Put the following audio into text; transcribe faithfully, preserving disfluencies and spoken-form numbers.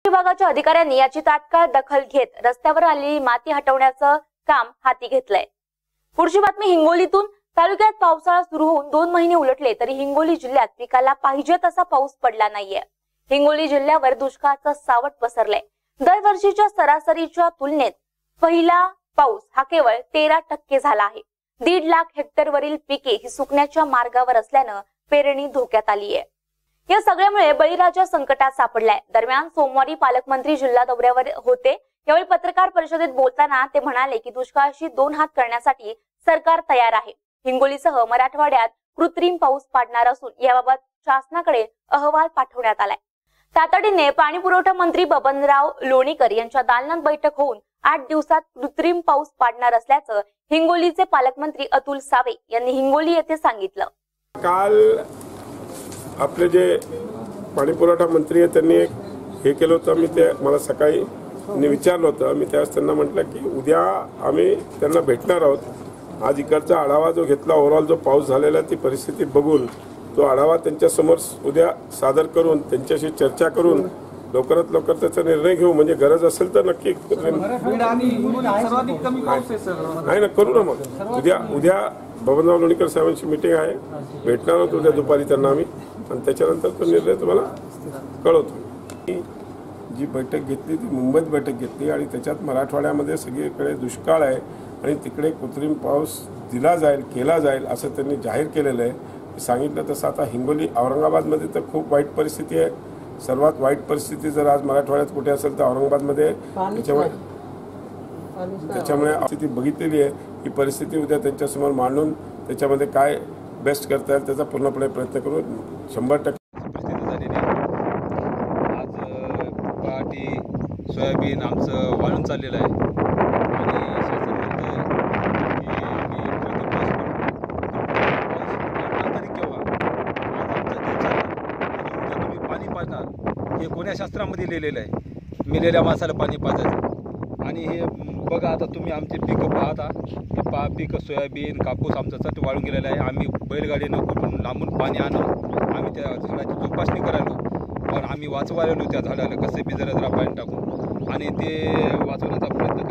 विभागाच्या अधिकाऱ्यांनी याची तात्काळ दखल घेत रस्त्यावर आलेली माती हटवण्याचं काम हाती घेतलंय। पुढची बातमी हिंगोलीतून। तालुक्यात पावसाळा सुरू होऊन दोन महिने उलटले तरी हिंगोली जिल्ह्यात पिकाला पाहिजे तसा पाऊस पडला नाहीये। हिंगोली जिल्ह्यावर दुष्काळाचं सावट पसरलंय। दरवर्षीच्या सरासरीच्या तुलनेत पहिला पाऊस हा केवळ तेरा टक्के झाला आहे। दीड लाख हेक्टरवरील पिके ही सुकण्याच्या मार्गावर असल्यानं पेरणी धोक्यात आली आहे। या सगळ्यामुळे बळीराजा संकटात सापडलाय। दरम्यान सोमवारी पालकमंत्री जिल्हा दौऱ्यावर होते। यावेळी पत्रकार परिषदेत बोलताना ते म्हणाले की दुष्काळाशी दोन हात करण्यासाठी सरकार तयार आहे। हिंगोलीसह मराठवाड्यात कृत्रिम पाऊस पाडणार असून याबाबत शासनाकडे अहवाल पाठवण्यात आलाय। तातडीने पाणी पुरवठा मंत्री बबनराव लोणीकर यांच्या दालनात बैठक होऊन आठ दिवसात कृत्रिम पाऊस पाडणार असल्याचं हिंगोलीचे पालकमंत्री अतुल सावे यांनी हिंगोली येथे सांगितलं। काल आपले जे पाणी पुरवठा मंत्री आहेत त्यांनी एक हे केलं होतं। मी ते मला सकाळी विचारलं होतं। मी त्यावेळेस त्यांना म्हटलं की उद्या आम्ही त्यांना भेटणार आहोत। आज इकडचा आढावा जो घेतला ओव्हरऑल जो पाऊस झालेला ती परिस्थिती बघून तो आढावा त्यांच्या समोर उद्या सादर करून त्यांच्याशी चर्चा करून लवकरात लवकर त्याचा निर्णय घेऊ। म्हणजे गरज असेल तर नक्की नाही ना करू ना। मग उद्या उद्या बबनराव लोणीकर साहेबांची मीटिंग आहे, भेटणार आहोत उद्या दुपारी त्यांना आम्ही आणि त्याच्यानंतर तो निर्णय तुम्हाला कळवतो। जी बैठक घेतली ती मुंबईत बैठक घेतली आणि त्याच्यात मराठवाड्यामध्ये सगळीकडे दुष्काळ आहे आणि तिकडे कृत्रिम पाऊस दिला जाईल केला जाईल असं त्यांनी जाहीर केलेलं आहे। सांगितलं तसं आता हिंगोली औरंगाबादमध्ये तर खूप वाईट परिस्थिती आहे। सर्वात वाईट परिस्थिती जर आज मराठवाड्यात कुठे असेल तर औरंगाबादमध्ये। त्याच्यामुळे त्याच्यामुळे स्थिती बघितलेली आहे। ही परिस्थिती उद्या त्यांच्यासमोर मांडून त्याच्यामध्ये काय बेस्ट करता येईल त्याचा पूर्णपणे प्रयत्न करून शंभर टक्के परिस्थिती झालेली आहे। आज पहाटे सोयाबीन आमचं वाळून चाललेलं आहे आणि शासन म्हणतं की केव्हा आज आमचा देव चालला उद्या तुम्ही पाणी पाजणार हे कोण्या शास्त्रामध्ये लिहिलेलं आहे। मेलेल्या माणसाला पाणी पाजायचं आणि हे बघा आता तुम्ही आमचे पिकं पाहता की पा पिकं सोयाबीन कापूस आमचा चट वाळून गेलेला आहे। आम्ही बैलगाडीनं कुठून लांबून पाणी आणून आम्ही त्या झाडाची जोपासणी करायलो पण आम्ही वाचवायलो त्या झाडाला कसे बी जरा जरा पाणी टाकून आणि ते वाचवण्याचा प्रयत्न